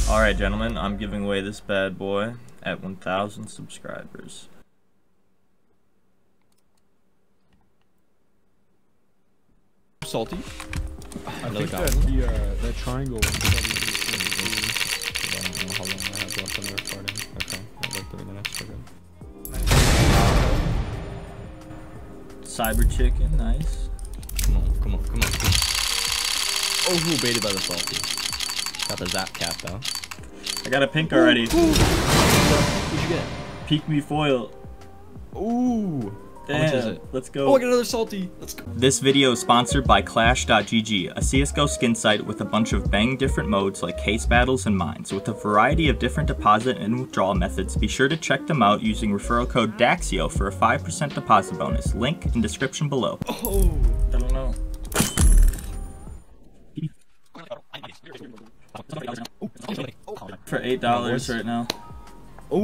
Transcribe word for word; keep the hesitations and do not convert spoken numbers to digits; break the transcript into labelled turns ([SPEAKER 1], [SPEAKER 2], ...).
[SPEAKER 1] Alright, gentlemen, I'm giving away this bad boy at one thousand subscribers.
[SPEAKER 2] Salty.
[SPEAKER 3] I think that the uh, that triangle one is probably
[SPEAKER 2] I don't know how long I have left on the recording. Okay, I have like three minutes. We're good.
[SPEAKER 1] Cyber chicken, nice.
[SPEAKER 2] Come on, come on, come on. Oh, who baited by the salty? Got the zap cap though.
[SPEAKER 1] I got a pink already.
[SPEAKER 2] Ooh, ooh. What'd you get?
[SPEAKER 1] Peek me foil.
[SPEAKER 2] Ooh.
[SPEAKER 1] Damn,
[SPEAKER 2] how much is it?
[SPEAKER 1] Let's go.
[SPEAKER 2] Oh, I got another salty. Let's go.
[SPEAKER 1] This video is sponsored by clash dot G G, a C S G O skin site with a bunch of bang different modes like case battles and mines. With a variety of different deposit and withdrawal methods, be sure to check them out using referral code DAXIO for a five percent deposit bonus. Link in description below.
[SPEAKER 2] Oh,
[SPEAKER 1] I don't know. For eight dollars right now.